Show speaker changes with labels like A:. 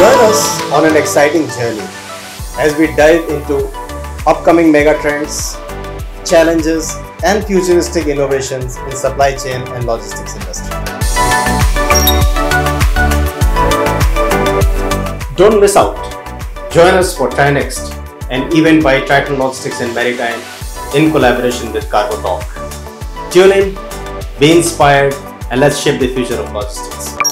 A: Join us on an exciting journey as we dive into upcoming mega trends, challenges, and futuristic innovations in supply chain and logistics industry. Don't miss out. Join us for TriNext, an event by Triton Logistics and Maritime in collaboration with CargoTalk. Tune in, be inspired, and let's shape the future of logistics.